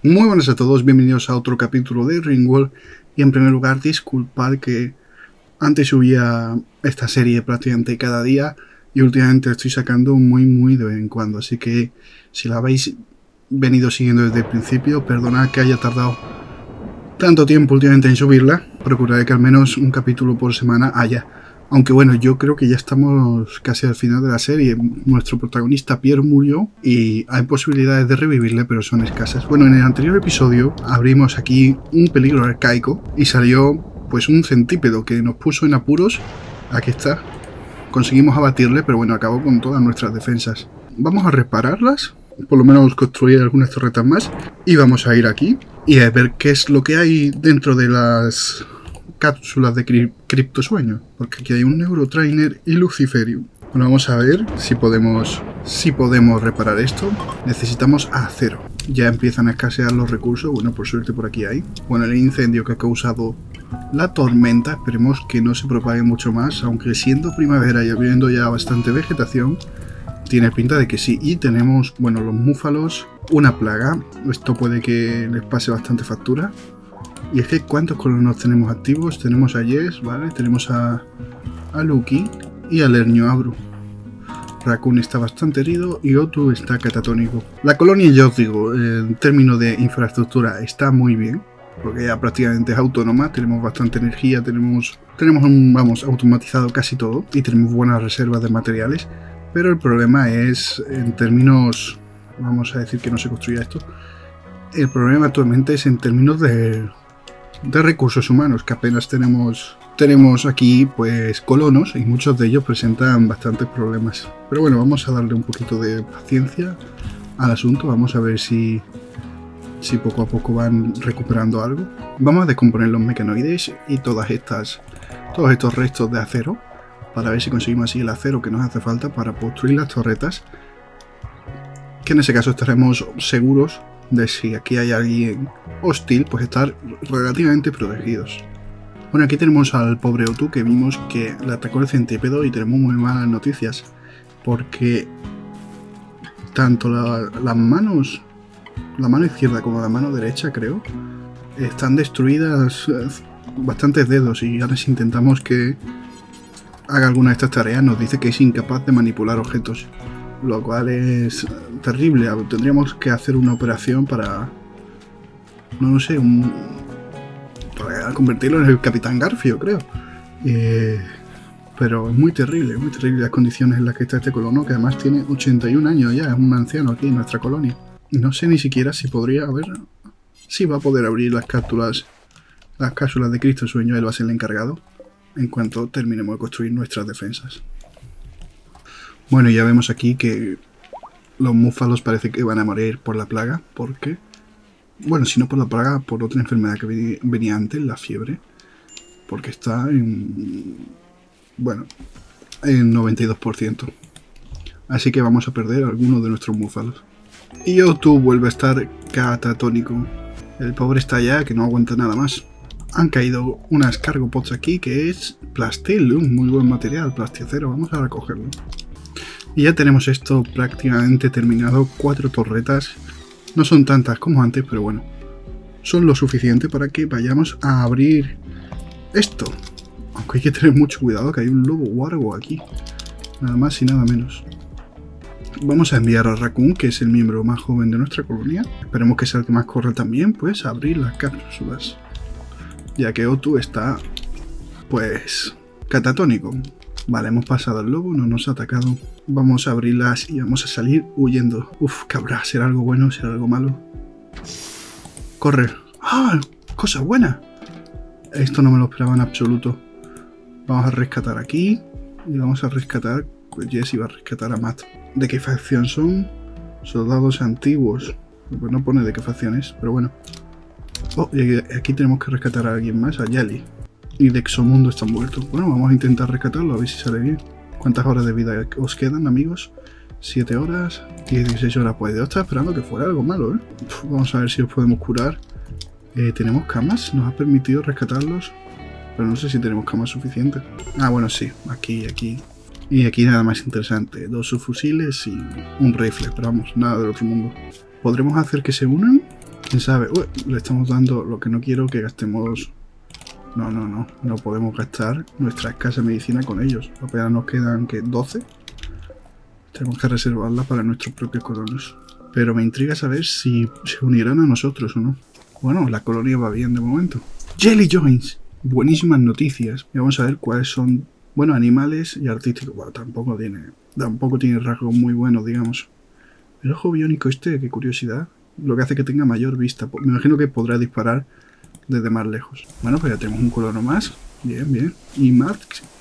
Muy buenas a todos, bienvenidos a otro capítulo de Ringworld. Y en primer lugar, disculpad que antes subía esta serie prácticamente cada día y últimamente estoy sacando muy de vez en cuando. Así que si la habéis venido siguiendo desde el principio, perdonad que haya tardado tanto tiempo últimamente en subirla. Procuraré que al menos un capítulo por semana haya. Aunque bueno, yo creo que ya estamos casi al final de la serie. Nuestro protagonista Pierre murió y hay posibilidades de revivirle, pero son escasas. Bueno, en el anterior episodio abrimos aquí un peligro arcaico y salió pues un centípedo que nos puso en apuros. Aquí está. Conseguimos abatirle, pero bueno, acabó con todas nuestras defensas. Vamos a repararlas, por lo menos construir algunas torretas más. Y vamos a ir aquí y a ver qué es lo que hay dentro de las cápsulas de criptosueño, porque aquí hay un Neurotrainer y Luciferium. Bueno, vamos a ver si podemos reparar esto. Necesitamos acero. Ya empiezan a escasear los recursos. Bueno, por suerte por aquí hay. Bueno, el incendio que ha causado la tormenta, esperemos que no se propague mucho más, aunque siendo primavera y habiendo ya bastante vegetación, tiene pinta de que sí. Y tenemos, bueno, los múfalos, una plaga. Esto puede que les pase bastante factura. Y es que ¿cuántos colonos tenemos activos? Tenemos a Jess, ¿vale? Tenemos a Lucky y a Lernio Abru. Raccoon está bastante herido y Otu está catatónico. La colonia, ya os digo, en términos de infraestructura está muy bien, porque ya prácticamente es autónoma, tenemos bastante energía, tenemos automatizado casi todo y tenemos buenas reservas de materiales. Pero el problema es, en términos, vamos a decir que no se construya esto, el problema actualmente es en términos de recursos humanos, que apenas tenemos aquí pues colonos y muchos de ellos presentan bastantes problemas. Pero bueno, vamos a darle un poquito de paciencia al asunto, vamos a ver si poco a poco van recuperando algo. Vamos a descomponer los mecanoides y todos estos restos de acero para ver si conseguimos así el acero que nos hace falta para construir las torretas, que en ese caso estaremos seguros de si aquí hay alguien hostil, pues estar relativamente protegidos. Bueno, aquí tenemos al pobre Otu, que vimos que le atacó el centípedo y tenemos muy malas noticias, porque tanto la mano izquierda como la mano derecha, creo, están destruidas bastantes dedos, y ahora si intentamos que haga alguna de estas tareas nos dice que es incapaz de manipular objetos, lo cual es terrible. Tendríamos que hacer una operación para, no sé, para convertirlo en el Capitán Garfio, creo. Pero es muy terrible las condiciones en las que está este colono, que además tiene 81 años ya, es un anciano aquí en nuestra colonia. No sé ni siquiera si podría haber, si va a poder abrir las cápsulas de criptosueño. Él va a ser el encargado en cuanto terminemos de construir nuestras defensas. Bueno, ya vemos aquí que los múfalos parece que van a morir por la plaga, porque, bueno, si no por la plaga, por otra enfermedad que venía antes, la fiebre, porque está en 92%. Así que vamos a perder a algunos de nuestros múfalos. Y Otu vuelve a estar catatónico. El pobre está ya que no aguanta nada más. Han caído unas cargo pots aquí, que es plastil, un muy buen material, plastiacero. Vamos a recogerlo. Y ya tenemos esto prácticamente terminado. 4 torretas. No son tantas como antes, pero bueno, son lo suficiente para que vayamos a abrir esto. Aunque hay que tener mucho cuidado, que hay un lobo wargo aquí. Nada más y nada menos. Vamos a enviar a Raccoon, que es el miembro más joven de nuestra colonia. Esperemos que sea el que más corre también, pues a abrir las cápsulas. Ya que Otu está, pues, catatónico. Vale, hemos pasado al lobo, no nos ha atacado. Vamos a abrirlas y vamos a salir huyendo. Uf, ¿qué habrá? ¿Será algo bueno? ¿Será algo malo? Corre. ¡Ah! ¡Cosa buena! Esto no me lo esperaba en absoluto. Vamos a rescatar aquí. Y vamos a rescatar... Pues Jess iba a rescatar a Matt. ¿De qué facción son? Soldados antiguos. Pues no pone de qué facción es, pero bueno. Oh, y aquí tenemos que rescatar a alguien más, a Yali. Y de Exomundo está muerto. Bueno, vamos a intentar rescatarlo, a ver si sale bien. ¿Cuántas horas de vida os quedan, amigos? 7 horas, 16 horas. Pues yo estaba esperando que fuera algo malo, ¿eh? Vamos a ver si os podemos curar. ¿Tenemos camas? ¿Nos ha permitido rescatarlos? Pero no sé si tenemos camas suficientes. Ah, bueno, sí. Aquí. Y aquí nada más interesante. 2 subfusiles y un rifle. Pero vamos, nada del otro mundo. ¿Podremos hacer que se unan? ¿Quién sabe? Uy, le estamos dando lo que no quiero que gastemos. No podemos gastar nuestra escasa medicina con ellos. Apenas nos quedan, ¿qué? 12. Tenemos que reservarla para nuestros propios colonos. Pero me intriga saber si se unirán a nosotros o no. Bueno, la colonia va bien de momento. Jelly Joints. Buenísimas noticias. Y vamos a ver cuáles son, bueno, animales y artísticos. Bueno, tampoco tiene rasgos muy buenos, digamos. El ojo biónico este, qué curiosidad. Lo que hace que tenga mayor vista. Me imagino que podrá disparar desde más lejos. Bueno, pues ya tenemos un colono más. Bien, bien. Y Matt.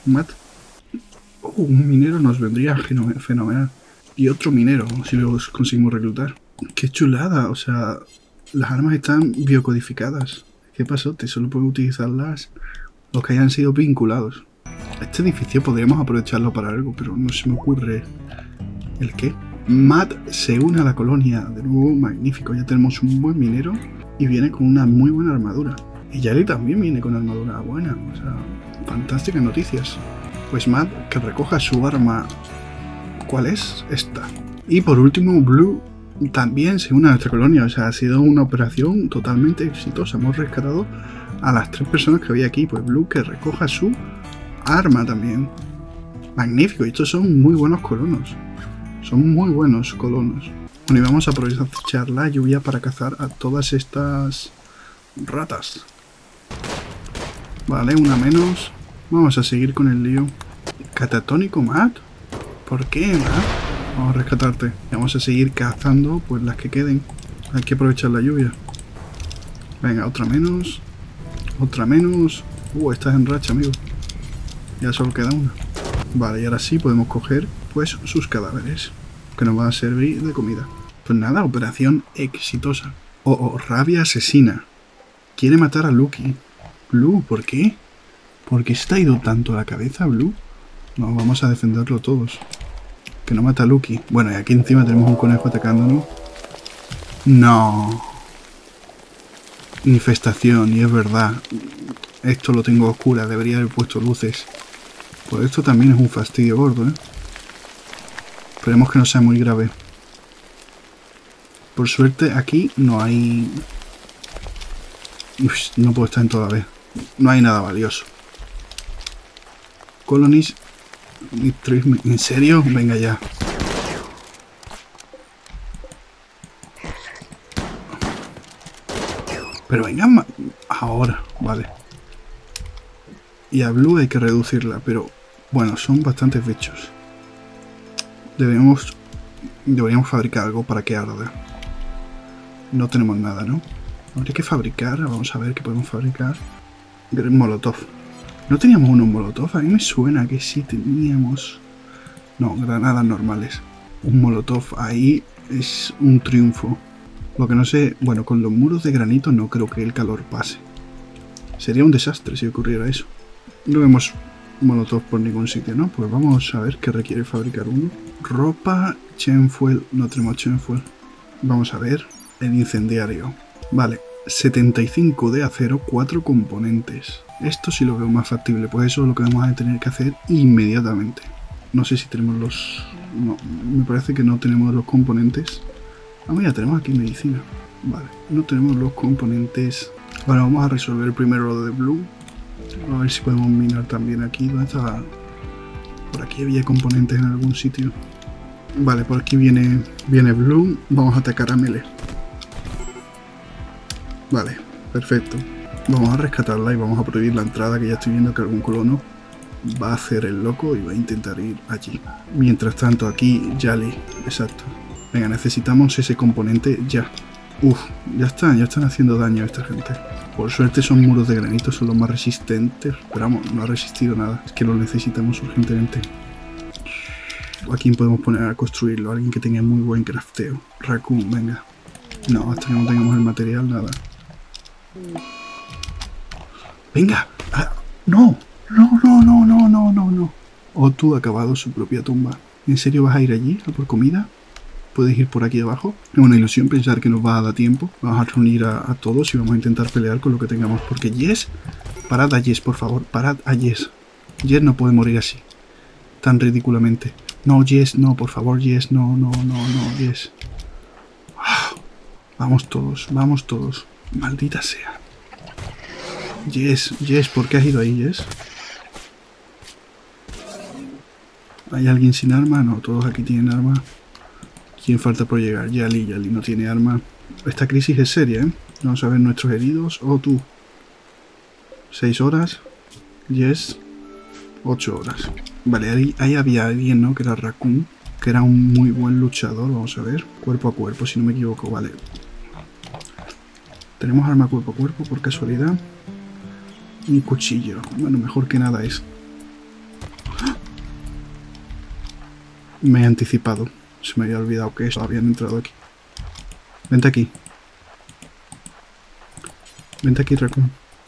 Un minero nos vendría fenomenal. Y otro minero, si los conseguimos reclutar. ¡Qué chulada! O sea, las armas están biocodificadas. ¿Qué pasó? Solo pueden utilizarlas los que hayan sido vinculados. Este edificio podríamos aprovecharlo para algo, pero no se me ocurre el qué. Matt se une a la colonia. De nuevo, magnífico. Ya tenemos un buen minero y viene con una muy buena armadura. Y Yali también viene con armadura buena. O sea, fantásticas noticias. Pues Matt, que recoja su arma. ¿Cuál es? Esta. Y por último, Blue también se une a nuestra colonia. O sea, ha sido una operación totalmente exitosa. Hemos rescatado a las 3 personas que había aquí. Pues Blue, que recoja su arma también. Magnífico. Y estos son muy buenos colonos. Son muy buenos colonos. Bueno, y vamos a aprovechar la lluvia para cazar a todas estas ratas. Vale, una menos. Vamos a seguir con el lío. ¿Catatónico, Matt? ¿Por qué, Matt? Vamos a rescatarte. Y vamos a seguir cazando pues las que queden. Hay que aprovechar la lluvia. Venga, otra menos. Otra menos. Estás en racha, amigo. Ya solo queda una. Vale, y ahora sí podemos coger pues sus cadáveres, que nos van a servir de comida. Pues nada, operación exitosa. Rabia asesina. Quiere matar a Lucky. Blue, ¿por qué? ¿Por qué se te ha ido tanto a la cabeza, Blue? No, vamos a defenderlo todos. Que no mata a Lucky. Bueno, y aquí encima tenemos un conejo atacándonos. No. Infestación, y es verdad. Esto lo tengo a oscura, debería haber puesto luces. Pues esto también es un fastidio gordo, ¿eh? Esperemos que no sea muy grave. Por suerte aquí no hay... Uf, no puedo estar en toda vez. No hay nada valioso. Colonies... ¿En serio? Venga ya. Pero venga, ahora, vale. Y a Blue hay que reducirla, pero... Bueno, son bastantes bichos. Deberíamos fabricar algo para que arda. No tenemos nada, ¿no? Habría que fabricar, vamos a ver qué podemos fabricar. Molotov. ¿No teníamos unos molotov? A mí me suena que sí teníamos. No, granadas normales. Un molotov ahí es un triunfo. Lo que no sé, bueno, con los muros de granito no creo que el calor pase. Sería un desastre si ocurriera eso. No vemos molotov por ningún sitio, ¿no? Pues vamos a ver qué requiere fabricar uno. Ropa, chenfuel, no tenemos chenfuel. Vamos a ver el incendiario. Vale, 75 de acero, 4 componentes. Esto sí lo veo más factible, pues eso es lo que vamos a tener que hacer inmediatamente. No sé si tenemos los... No, me parece que no tenemos los componentes. Ah, mira, tenemos aquí medicina. Vale, no tenemos los componentes. Bueno, vamos a resolver primero lo de Blue. A ver si podemos minar también aquí. ¿Dónde estaba? Por aquí había componentes en algún sitio. Vale, por aquí viene Blue. Vamos a atacar a Melee. Vale, perfecto. Vamos a rescatarla y vamos a prohibir la entrada, que ya estoy viendo que algún colono va a hacer el loco y va a intentar ir allí. Mientras tanto aquí, Yali. Exacto. Venga, necesitamos ese componente ya. Ya están haciendo daño a esta gente. Por suerte son muros de granito, son los más resistentes. Pero vamos, no ha resistido nada. Es que lo necesitamos urgentemente. ¿A quién podemos poner a construirlo? Alguien que tenga muy buen crafteo. Raccoon, venga. No, hasta que no tengamos el material, nada. ¡Venga! ¡No! Otu ha acabado su propia tumba. ¿En serio vas a ir allí a por comida? Puedes ir por aquí abajo. Es una ilusión pensar que nos va a dar tiempo. Vamos a reunir a todos y vamos a intentar pelear con lo que tengamos. Porque Jess... Parad a Jess, por favor. Parad a Jess. Jess no puede morir así. Tan ridículamente. No, Jess, no, por favor, Jess. No, Jess. Vamos todos, vamos todos. Maldita sea. Jess, ¿por qué has ido ahí, Jess? ¿Hay alguien sin arma? No, todos aquí tienen arma. ¿Quién falta por llegar? Yali no tiene arma. Esta crisis es seria, ¿eh? Vamos a ver nuestros heridos. Oh, tú. 6 horas. Jess. 8 horas. Vale, ahí había alguien, ¿no? Que era Raccoon. Que era un muy buen luchador. Vamos a ver. Cuerpo a cuerpo, si no me equivoco. Vale. Tenemos arma cuerpo a cuerpo, por casualidad. Un cuchillo. Bueno, mejor que nada es. Me he anticipado. Se me había olvidado que habían entrado aquí. Vente aquí. Vente aquí, Raccoon.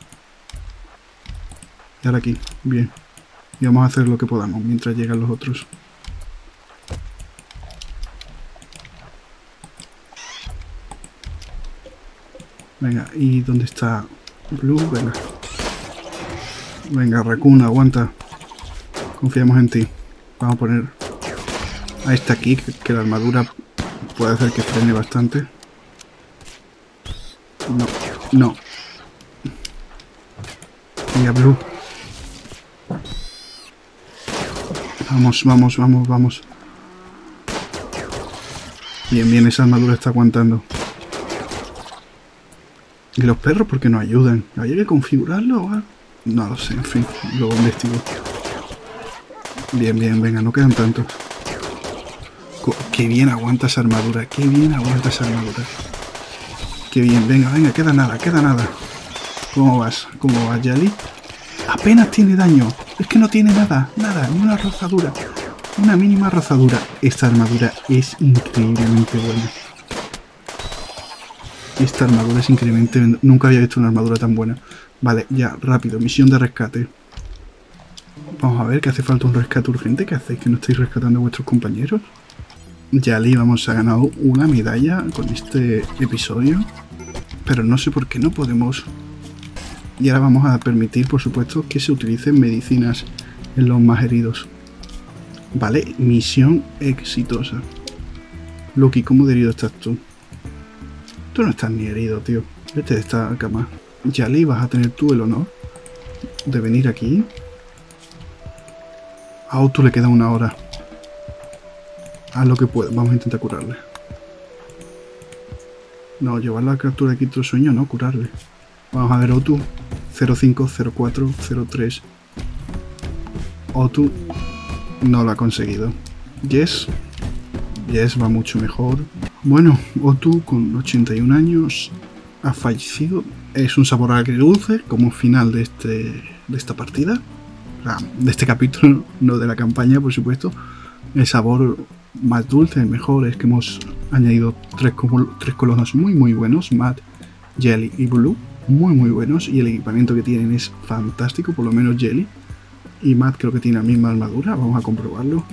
Y ahora aquí. Bien. Y vamos a hacer lo que podamos mientras llegan los otros. Venga, ¿y dónde está Blue? Venga. Venga, Raccoon, aguanta. Confiamos en ti. Vamos a poner a esta aquí, que la armadura puede hacer que frene bastante. No. Venga, Blue. Vamos. Bien, esa armadura está aguantando. ¿Y los perros por qué no ayudan? ¿Había que configurarlo o algo? No lo sé, en fin, lo investigo. Bien, venga, no quedan tantos. Qué bien aguanta esa armadura, qué bien, venga, queda nada. ¿Cómo vas, Yali? Apenas tiene daño, es que no tiene nada, ni una rozadura. Una mínima rozadura. Esta armadura es increíblemente buena. Nunca había visto una armadura tan buena. Vale, ya, rápido, misión de rescate. Vamos a ver, que hace falta un rescate urgente. ¿Qué hacéis? ¿Que no estáis rescatando a vuestros compañeros? Yali, vamos, ha ganado una medalla con este episodio. Pero no sé por qué no podemos. Y ahora vamos a permitir, por supuesto, que se utilicen medicinas en los más heridos. Vale, misión exitosa. Loki, ¿cómo de herido estás tú? Tú no estás ni herido, tío. Vete de esta cama. Yali, vas a tener tú el honor de venir aquí. A Otto le queda 1 hora. Haz lo que puedas. Vamos a intentar curarle. No, llevarla a captura de quinto sueño, no, curarle. Vamos a ver, Otto. 05, 04, 03. Otto no lo ha conseguido. Jess va mucho mejor. Bueno, Otto con 81 años ha fallecido. Es un sabor agridulce como final de esta partida. De este capítulo, no de la campaña, por supuesto. El sabor más dulce, mejor, es que hemos añadido 3 colonos muy buenos. Matt, Jelly y Blue. Muy buenos. Y el equipamiento que tienen es fantástico, por lo menos Jelly. Y Matt creo que tiene la misma armadura. Vamos a comprobarlo.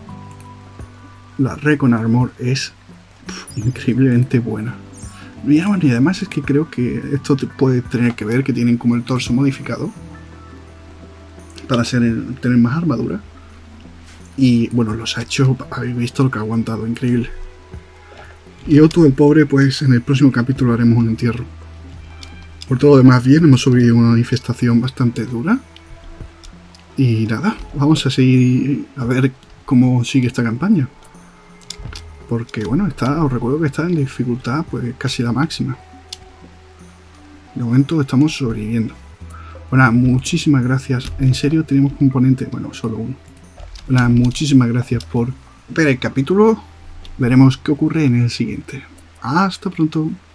La Recon Armor es increíblemente buena. Y además es que creo que esto puede tener que ver que tienen como el torso modificado para tener más armadura. Y bueno, los ha hecho, habéis visto lo que ha aguantado, increíble. Y Otto, el pobre, pues en el próximo capítulo haremos un entierro. Por todo lo demás bien, hemos sobrevivido a una manifestación bastante dura. Y nada, vamos a seguir a ver cómo sigue esta campaña. Porque bueno, os recuerdo que está en dificultad pues casi la máxima. De momento estamos sobreviviendo. Bueno, muchísimas gracias. En serio tenemos componente, bueno, solo uno. Bueno, muchísimas gracias por ver el capítulo. Veremos qué ocurre en el siguiente. Hasta pronto.